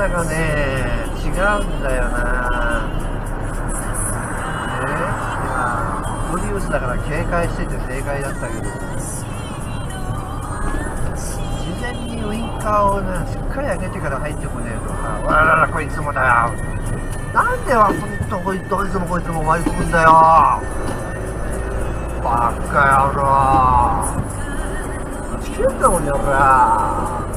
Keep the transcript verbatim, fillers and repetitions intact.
だかね違うんだよな。ね、いやオリウスだから警戒してて正解だったけど、事前にウインカーをねしっかり上げてから入ってこねえとさ、わららこいつもだよ、なんではほんとこいつどいつもこいつも割り込むんだよ、バカ野郎、打ち切れんだもんね俺は。